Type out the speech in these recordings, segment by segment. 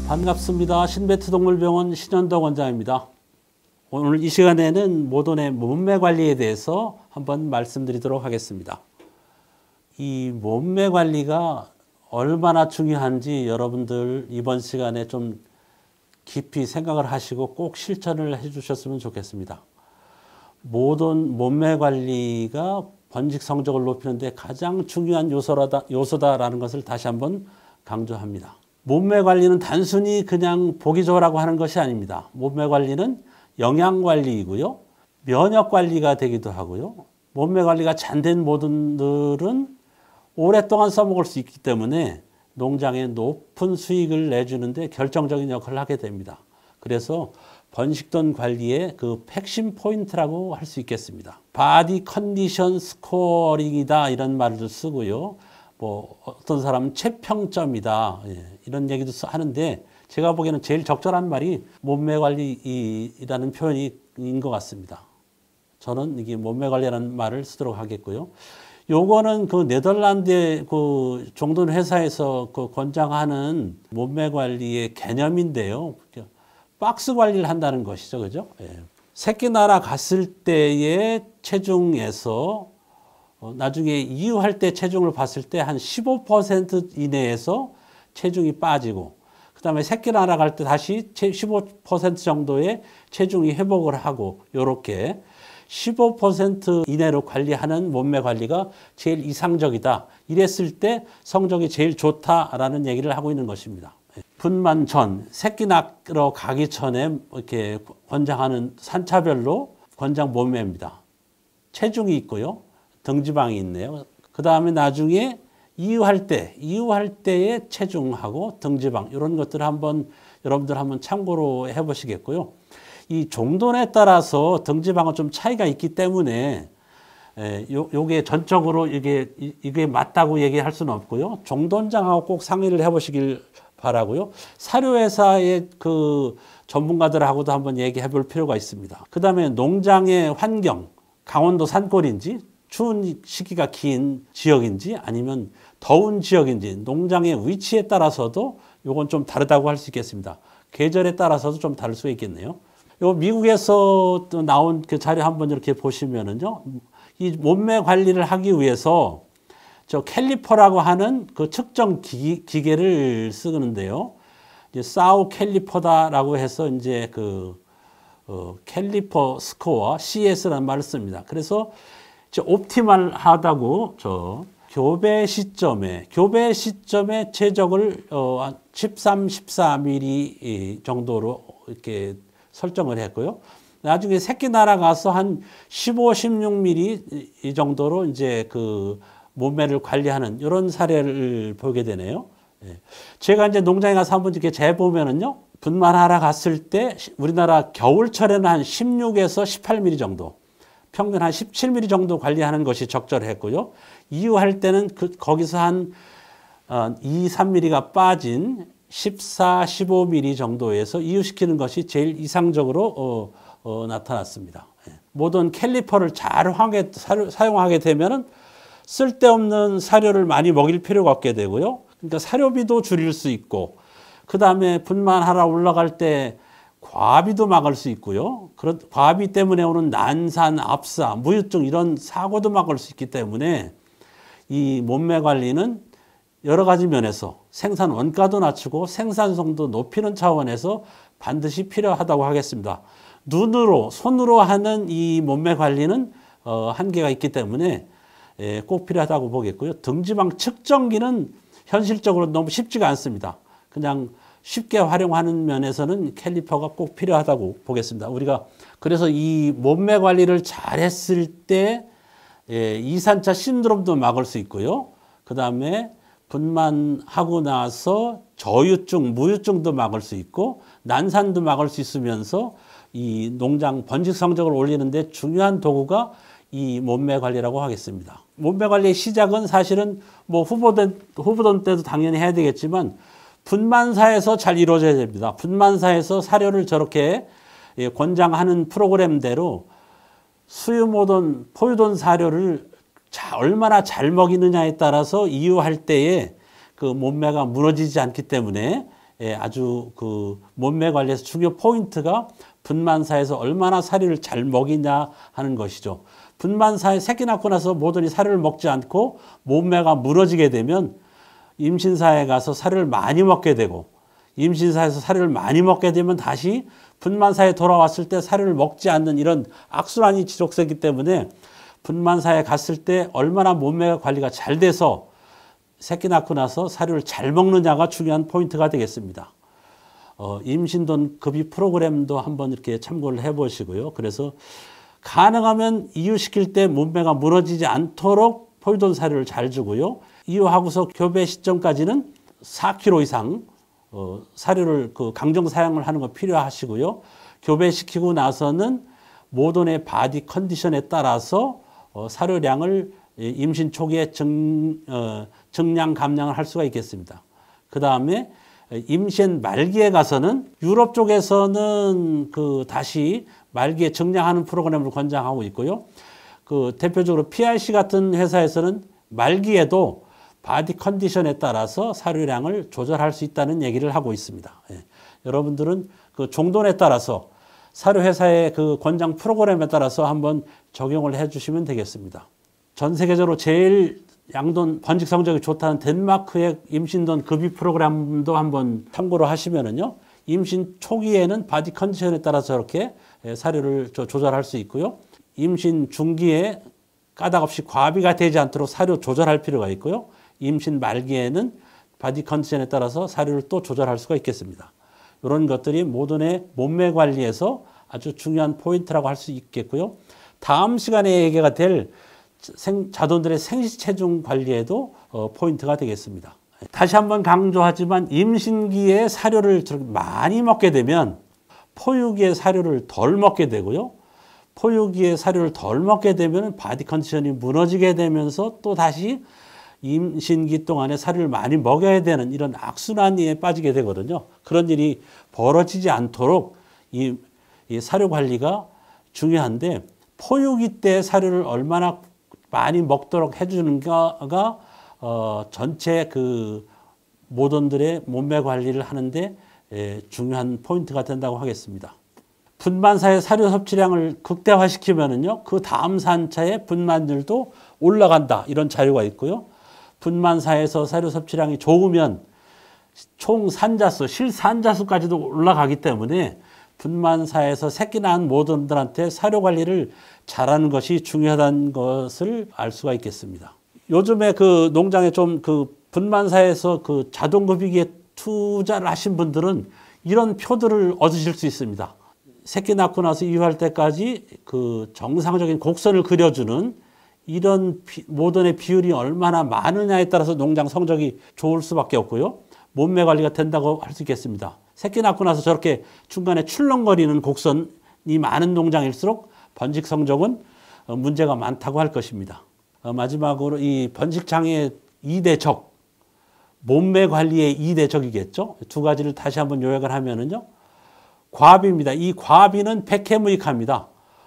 반갑습니다. 신베트동물병원 신현덕 원장입니다. 오늘 이 시간에는 모돈의 몸매 관리에 대해서 한번 말씀드리도록 하겠습니다. 이 몸매 관리가 얼마나 중요한지 여러분들 이번 시간에 좀 깊이 생각을 하시고 꼭 실천을 해 주셨으면 좋겠습니다. 모든 몸매 관리가 번식 성적을 높이는 데 가장 중요한 요소다라는 것을 다시 한번 강조합니다. 몸매 관리는 단순히 그냥 보기 좋으라고 하는 것이 아닙니다. 몸매 관리는 영양 관리이고요. 면역 관리가 되기도 하고요. 몸매 관리가 잘 된 모든들은 오랫동안 써먹을 수 있기 때문에 농장에 높은 수익을 내주는데 결정적인 역할을 하게 됩니다. 그래서 번식돈 관리의 그 핵심 포인트라고 할 수 있겠습니다. 바디 컨디션 스코어링이다 이런 말도 쓰고요. 뭐 어떤 사람은 채평점이다 이런 얘기도 하는데 제가 보기에는 제일 적절한 말이 몸매 관리라는 표현인 것 같습니다. 저는 이게 몸매 관리라는 말을 쓰도록 하겠고요. 요거는 그 네덜란드의 그 종돈 회사에서 그 권장하는 몸매 관리의 개념인데요. 박스 관리를 한다는 것이죠. 그죠? 새끼 날아 갔을 때의 체중에서 나중에 이유할 때 체중을 봤을 때 한 15% 이내에서 체중이 빠지고 그 다음에 새끼 날아갈 때 다시 15% 정도의 체중이 회복을 하고 이렇게 15% 이내로 관리하는 몸매 관리가 제일 이상적이다. 이랬을 때 성적이 제일 좋다라는 얘기를 하고 있는 것입니다. 분만 전, 새끼 낳으러 가기 전에 이렇게 권장하는 산차별로 권장 몸매입니다. 체중이 있고요. 등지방이 있네요. 그 다음에 나중에 이유할 때의 체중하고 등지방 이런 것들을 여러분들 한번 참고로 해보시겠고요. 이 종돈에 따라서 등지방은 좀 차이가 있기 때문에 요게 전적으로 이게 맞다고 얘기할 수는 없고요. 종돈장하고 꼭 상의를 해보시길 바라고요. 사료회사의 그 전문가들하고도 한번 얘기해 볼 필요가 있습니다. 그 다음에 농장의 환경, 강원도 산골인지 추운 시기가 긴 지역인지 아니면 더운 지역인지 농장의 위치에 따라서도 요건 좀 다르다고 할 수 있겠습니다. 계절에 따라서도 좀 다를 수 있겠네요. 요 미국에서 또 나온 그 자료 한번 이렇게 보시면은요. 이 몸매 관리를 하기 위해서 저 캘리퍼라고 하는 그 측정 기계를 쓰는데요. 이제 사우 캘리퍼다라고 해서 이제 캘리퍼 스코어 CS라는 말을 씁니다. 그래서 옵티멀하다고 교배 시점에 최적을 13, 14mm 정도로 이렇게 설정을 했고요. 나중에 새끼 날아가서 한 15, 16mm 이 정도로 이제 그 몸매를 관리하는 이런 사례를 보게 되네요. 제가 이제 농장에 가서 한번 이렇게 재보면은요, 분만하러 갔을 때 우리나라 겨울철에는 한 16에서 18mm 정도, 평균 한 17mm 정도 관리하는 것이 적절했고요. 이유할 때는 거기서 한 2, 3mm가 빠진 14, 15mm 정도에서 이유시키는 것이 제일 이상적으로 나타났습니다. 모든 캘리퍼를 잘 사용하게 되면은 쓸데없는 사료를 많이 먹일 필요가 없게 되고요. 그러니까 사료비도 줄일 수 있고, 그 다음에 분만하러 올라갈 때 과비도 막을 수 있고요. 그런 과비 때문에 오는 난산, 압사, 무유증 이런 사고도 막을 수 있기 때문에 이 몸매 관리는 여러 가지 면에서 생산 원가도 낮추고 생산성도 높이는 차원에서 반드시 필요하다고 하겠습니다. 손으로 하는 이 몸매 관리는 한계가 있기 때문에 꼭 필요하다고 보겠고요. 등지방 측정기는 현실적으로 너무 쉽지가 않습니다. 그냥 쉽게 활용하는 면에서는 캘리퍼가 꼭 필요하다고 보겠습니다. 우리가 그래서 이 몸매 관리를 잘했을 때 이산차 신드롬도 막을 수 있고요. 그 다음에 분만하고 나서 저유증, 무유증도 막을 수 있고 난산도 막을 수 있으면서 이 농장 번식 성적을 올리는데 중요한 도구가 이 몸매 관리라고 하겠습니다. 몸매 관리의 시작은 사실은 뭐 후보던 때도 당연히 해야 되겠지만 분만사에서 잘 이루어져야 됩니다. 분만사에서 사료를 저렇게 권장하는 프로그램대로 수유모든 포유돈 사료를 얼마나 잘 먹이느냐에 따라서 이유할 때에 그 몸매가 무너지지 않기 때문에 아주 그 몸매 관리에서 중요 포인트가 분만사에서 얼마나 사료를 잘 먹이냐 하는 것이죠. 분만사에 새끼 낳고 나서 모든이 사료를 먹지 않고 몸매가 무너지게 되면 임신사에 가서 사료를 많이 먹게 되고, 임신사에서 사료를 많이 먹게 되면 다시 분만사에 돌아왔을 때 사료를 먹지 않는 이런 악순환이 지속되기 때문에 분만사에 갔을 때 얼마나 몸매 관리가 잘 돼서 새끼 낳고 나서 사료를 잘 먹느냐가 중요한 포인트가 되겠습니다. 임신돈 급여 프로그램도 한번 이렇게 참고를 해보시고요. 그래서 가능하면 이유시킬 때 몸매가 무너지지 않도록 포유돈 사료를 잘 주고요. 이유하고서 교배 시점까지는 4kg 이상 사료를 강정 사용을 하는 거 필요하시고요. 교배시키고 나서는 모돈의 바디 컨디션에 따라서 사료량을 임신 초기에 증량 감량을 할 수가 있겠습니다. 그 다음에 임신 말기에 가서는 유럽 쪽에서는 다시 말기에 증량하는 프로그램을 권장하고 있고요. 대표적으로 PRC 같은 회사에서는 말기에도 바디 컨디션에 따라서 사료량을 조절할 수 있다는 얘기를 하고 있습니다. 여러분들은 종돈에 따라서 사료회사의 권장 프로그램에 따라서 한번 적용을 해주시면 되겠습니다. 전 세계적으로 제일 양돈 번식 성적이 좋다는 덴마크의 임신돈 급여 프로그램도 한번 참고로 하시면은요, 임신 초기에는 바디 컨디션에 따라서 저렇게 사료를 조절할 수 있고요. 임신 중기에 까닭 없이 과비가 되지 않도록 사료 조절할 필요가 있고요. 임신 말기에는 바디 컨디션에 따라서 사료를 또 조절할 수가 있겠습니다. 이런 것들이 모든의 몸매 관리에서 아주 중요한 포인트라고 할 수 있겠고요. 다음 시간에 얘기가 될 자돈들의 생식체중 관리에도 포인트가 되겠습니다. 다시 한번 강조하지만 임신기에 사료를 많이 먹게 되면 포유기에 사료를 덜 먹게 되고요. 포유기에 사료를 덜 먹게 되면 바디 컨디션이 무너지게 되면서 또 다시 임신기 동안에 사료를 많이 먹여야 되는 이런 악순환에 빠지게 되거든요. 그런 일이 벌어지지 않도록 이 사료 관리가 중요한데, 포유기 때 사료를 얼마나 많이 먹도록 해주는가가 전체 모돈들의 몸매 관리를 하는데 중요한 포인트가 된다고 하겠습니다. 분만사의 사료 섭취량을 극대화시키면은요, 그 다음 산차에 분만율도 올라간다, 이런 자료가 있고요. 분만사에서 사료 섭취량이 좋으면 총 산자수, 실산자수까지도 올라가기 때문에 분만사에서 새끼 낳은 모돈들한테 사료 관리를 잘하는 것이 중요하다는 것을 알 수가 있겠습니다. 요즘에 농장에 좀 분만사에서 자동급이기에 투자를 하신 분들은 이런 표들을 얻으실 수 있습니다. 새끼 낳고 나서 이유할 때까지 정상적인 곡선을 그려주는 이런 모돈의 비율이 얼마나 많으냐에 따라서 농장 성적이 좋을 수밖에 없고요. 몸매 관리가 된다고 할 수 있겠습니다. 새끼 낳고 나서 저렇게 중간에 출렁거리는 곡선이 많은 농장일수록 번식 성적은 문제가 많다고 할 것입니다. 마지막으로 이 번식장애의 2대 적, 몸매 관리의 2대 적이겠죠. 두 가지를 다시 한번 요약을 하면은요, 과비입니다. 이 과비는 백해무익합니다.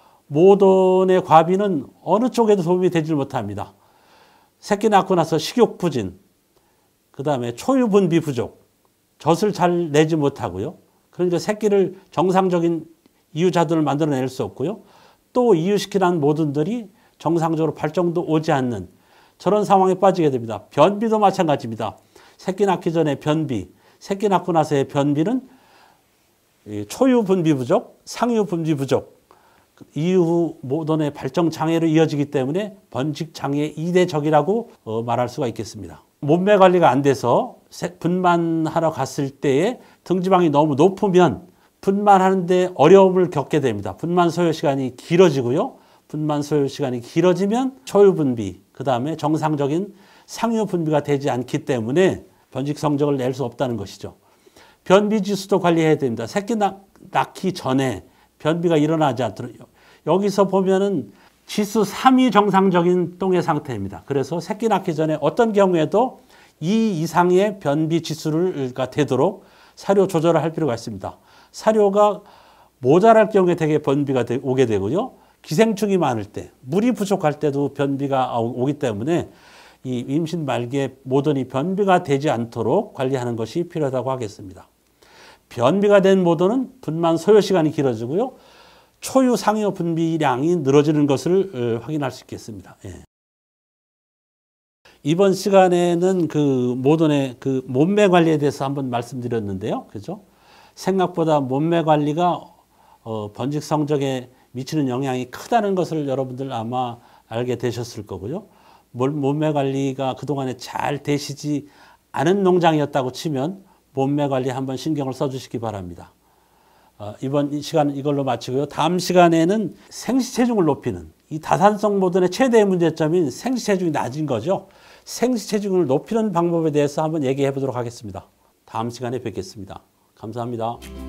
모돈의 과비는 어느 쪽에도 도움이 되지 못합니다. 새끼 낳고 나서 식욕 부진, 그 다음에 초유 분비 부족, 젖을 잘 내지 못하고요. 그러니까 새끼를 정상적인 이유자들을 만들어낼 수 없고요. 또 이유시키는 모든들이 정상적으로 발정도 오지 않는 저런 상황에 빠지게 됩니다. 변비도 마찬가지입니다. 새끼 낳기 전에 변비, 새끼 낳고 나서의 변비는 초유 분비 부족, 상유 분비 부족, 이후 모돈의 발정 장애로 이어지기 때문에 번식 장애의 2대 적이라고 말할 수가 있겠습니다. 몸매 관리가 안 돼서 분만하러 갔을 때에 등지방이 너무 높으면 분만하는데 어려움을 겪게 됩니다. 분만 소요 시간이 길어지고요. 분만 소요 시간이 길어지면 초유 분비, 그 다음에 정상적인 상유 분비가 되지 않기 때문에 번식 성적을 낼 수 없다는 것이죠. 변비 지수도 관리해야 됩니다. 새끼 낳기 전에 변비가 일어나지 않도록, 여기서 보면은 지수 3이 정상적인 똥의 상태입니다. 그래서 새끼 낳기 전에 어떤 경우에도 2 이상의 변비 지수가 되도록 사료 조절을 할 필요가 있습니다. 사료가 모자랄 경우에 되게 변비가 오게 되고요. 기생충이 많을 때, 물이 부족할 때도 변비가 오기 때문에 이 임신 말기에 모든이 변비가 되지 않도록 관리하는 것이 필요하다고 하겠습니다. 변비가 된 모도는 분만 소요 시간이 길어지고요. 초유 상요 분비량이 늘어지는 것을 확인할 수 있겠습니다. 예. 이번 시간에는 그 모돈의 그 몸매 관리에 대해서 한번 말씀드렸는데요. 그죠? 생각보다 몸매 관리가 번식 성적에 미치는 영향이 크다는 것을 여러분들 아마 알게 되셨을 거고요. 몸매 관리가 그동안에 잘 되시지 않은 농장이었다고 치면 몸매 관리 한번 신경을 써주시기 바랍니다. 이번 시간 이걸로 마치고요. 다음 시간에는 생시체중을 높이는 이 다산성 모돈의 최대의 문제점인 생시체중이 낮은 거죠. 생시체중을 높이는 방법에 대해서 한번 얘기해 보도록 하겠습니다. 다음 시간에 뵙겠습니다. 감사합니다.